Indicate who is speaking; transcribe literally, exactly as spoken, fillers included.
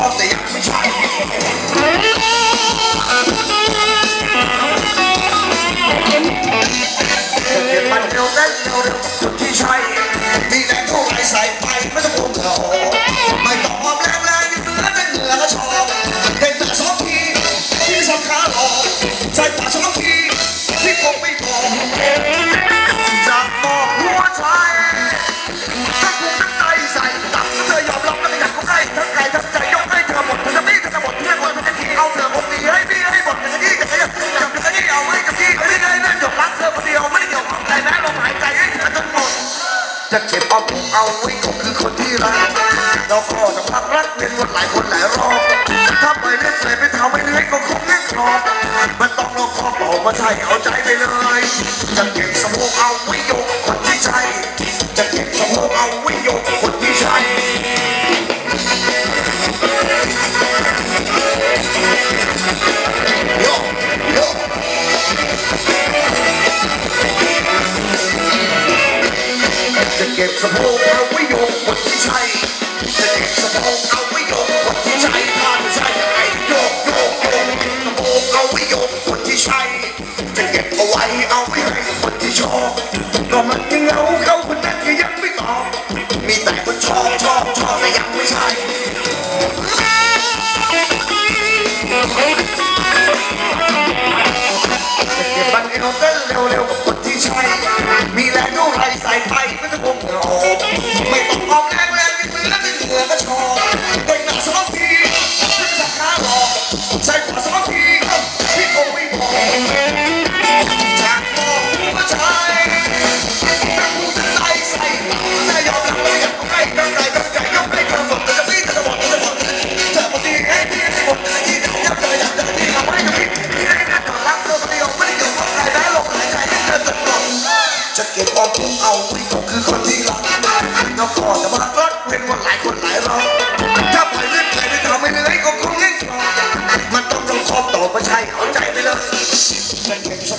Speaker 1: อบแต่ยังไม่ใช่เก็บมันเร็วเร็วเร็วเร็วคนที่ใช่มีแรงเท่าไรใส่ไปไม่ต้องห่วงเขาไม่ต้องหอมแรงแรงเหนือแต่เหนือก็ชอบเด็กแต่สองทีที่สำคัญหรอกใส่ปากสองทีที่คงไม่พอจะบอกหัวใจถ้ากูตั้งใจใส่ตับเธอยอมรับแล้วก็อยากเขาใกล้ทั้งกายทั้งใจยกให้เธอหมดเธอจะไม่เธอจะหมดเพื่อนคนเธอจะทิ้งเอาเธอคงดีให้พี่ให้หมดจะยี่จะยี่จะจะยี่เอาไว้กับพี่ไม่ได้เล่นจบรักเธอคนเดียวไม่เกี่ยวกับใจแม้ลมหายใจให้เธอจนหมดจะเก็บเอาผมเอาไว้ก็คือคนที่รักเราก็จะพักรักเป็นคนหลายคนหลายรอบถ้าไปเล่นเลยไปทำไม่เหนื่อยก็คงแน่ครอบมันต้องลองครอบบอกว่าใช่เอาใจไปเลยจะเก็บสมองเอาไว้โยกคนที่ใช่จะเก็บสมองเอาไว้โยกคนที่ใช่โยโยจะเก็บสมองเอาไว้โยกคนที่ใช่จะเก็บสมองเอาไว้โยกคนที่ใช่ถ้าไม่ใช่ไอ้โยกโยกโยกสมองเอาไว้โยกคนที่ใช่จะเก็บเอาไว้เอาไว้ให้คนที่ชอบก็มันยังเหงาเขาคนนั้นยังไม่ตอบมีแต่คนชอบชอบชอบแต่ยังไม่ใช่จะเก็บมันเร็วเต้นเร็วเร็วกับคนที่ใช่มีแรงเท่าไรใส่ไปไม่ต้องห่วงเราไม่ต้องออกแรงแรงยังเหลือแต่เหลือก็ชอบเด็กหน้าสองทีขึ้นสักขาหลอกใส่ขวาสองทีพี่คงไม่พอจากมองหัวใจแต่กูจะใจใส่แต่ยอมรับไม่อยากเอาใกล้ตั้งใจตั้งใจยกให้เธอหมดแต่จะพี่จะหมดจะหมดเธอหมดที่ให้พี่ให้หมดแต่ที่เดียวยับเลยอยากจะที่ทำให้กับพี่ที่ให้กันต่อรักเธอคนเดียวไม่ได้เกี่ยวกับใครแม้ลมหายใจให้เธอจนหมดจะเก็บเอาผมเอาไว้ก็คือคนที่รักแล้วก็จะมารักเป็นคนหลายคนหลายรอบถ้าปล่อยเล่นไปไม่ทำไม่เหนื่อยก็คงเล่นมันต้องต้องครอบต่อไม่ใช่เอาใจไปเลยจะเก็บส